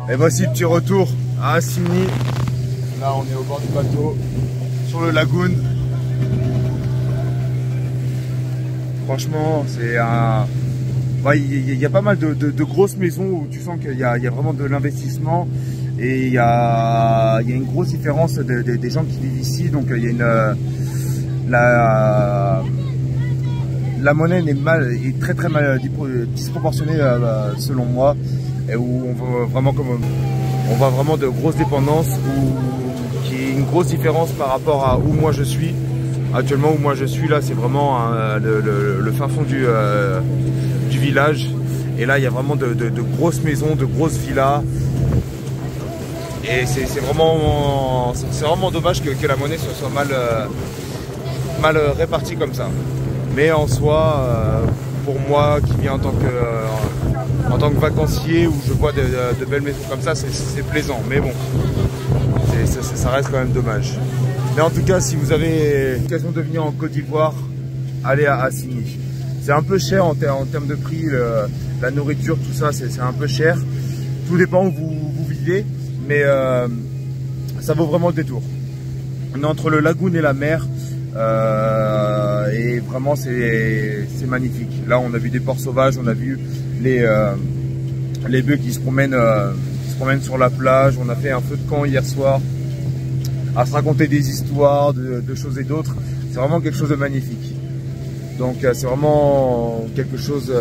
Et voici le petit retour à Assigny. Là on est au bord du bateau, sur le lagoon. Franchement c'est un... Il y a pas mal de grosses maisons où tu sens qu'il y a vraiment de l'investissement. Et il y a une grosse différence des gens qui vivent ici. Donc il y a une... La monnaie est très mal disproportionnée selon moi, et où on voit vraiment de grosses dépendances, qui est une grosse différence par rapport à où moi je suis. Actuellement où moi je suis là, c'est vraiment le fin fond du village, et là il y a vraiment de grosses maisons, de grosses villas, et c'est vraiment dommage que la monnaie soit mal répartie comme ça. Mais en soi, pour moi qui viens en tant que vacancier, où je vois de belles maisons comme ça, c'est plaisant. Mais bon, ça reste quand même dommage. Mais en tout cas, si vous avez l'occasion de venir en Côte d'Ivoire, allez à Assigny. C'est un peu cher en termes de prix, la nourriture, tout ça, c'est un peu cher. Tout dépend où vous vivez, mais ça vaut vraiment le détour. On est entre le lagoon et la mer. Et vraiment c'est magnifique. Là on a vu des porcs sauvages, on a vu les bœufs qui se promènent sur la plage. On a fait un feu de camp hier soir à se raconter des histoires de choses et d'autres. C'est vraiment quelque chose de magnifique. Donc c'est vraiment quelque chose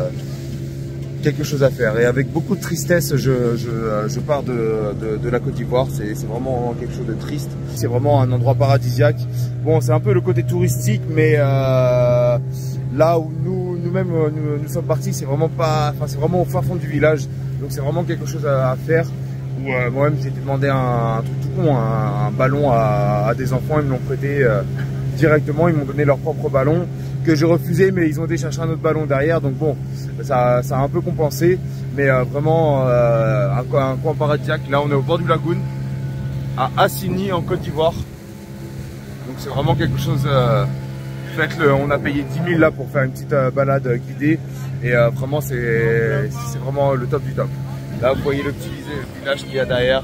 à faire. Et avec beaucoup de tristesse, je pars de la Côte d'Ivoire. C'est vraiment quelque chose de triste. C'est vraiment un endroit paradisiaque. Bon, c'est un peu le côté touristique, mais là où nous-mêmes nous sommes partis, c'est vraiment au fin fond du village. Donc c'est vraiment quelque chose à faire. Moi-même j'ai demandé un truc tout con, un ballon à des enfants. Ils me l'ont prêté directement. Ils m'ont donné leur propre ballon que j'ai refusé, mais ils ont été chercher un autre ballon derrière. Donc bon, ça a un peu compensé, mais vraiment un coin paradisiaque. Là on est au bord du lagoon à Assigny en Côte d'Ivoire. Donc c'est vraiment quelque chose, faites-le. On a payé 10 000 là pour faire une petite balade guidée, et vraiment c'est vraiment le top du top. Là vous voyez le petit village qu'il y a derrière.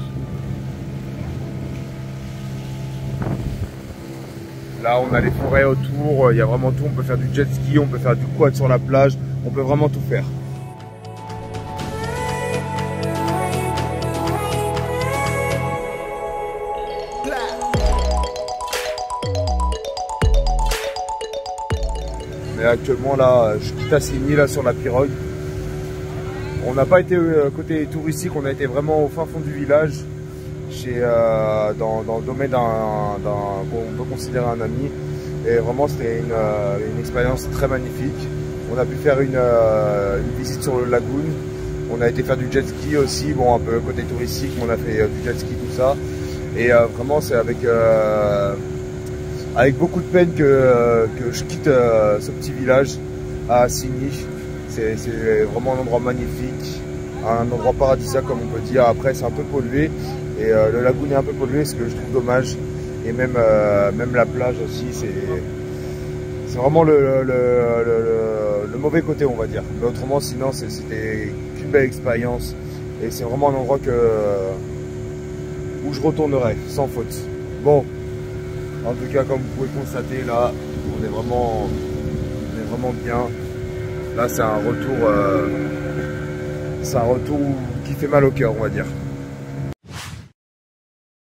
Là on a les forêts autour, il y a vraiment tout. On peut faire du jet ski, on peut faire du quad sur la plage, on peut vraiment tout faire. Mais actuellement là, je quitte Assigny là sur la pirogue. On n'a pas été côté touristique, on a été vraiment au fin fond du village, dans le domaine qu'on peut considérer un ami. Et vraiment c'était une expérience très magnifique. On a pu faire une visite sur le lagoon. On a été faire du jet ski aussi, bon un peu côté touristique, mais on a fait du jet ski, tout ça. Et vraiment c'est avec beaucoup de peine que je quitte ce petit village à Assigny. C'est vraiment un endroit magnifique, un endroit paradisiaque comme on peut dire. Après c'est un peu pollué, et le lagoon est un peu pollué, ce que je trouve dommage. Et même la plage aussi, c'est vraiment le mauvais côté, on va dire. Mais autrement sinon c'était une belle expérience, et c'est vraiment un endroit où je retournerai sans faute. Bon, en tout cas comme vous pouvez constater là, on est vraiment bien. Là c'est un retour qui fait mal au cœur, on va dire.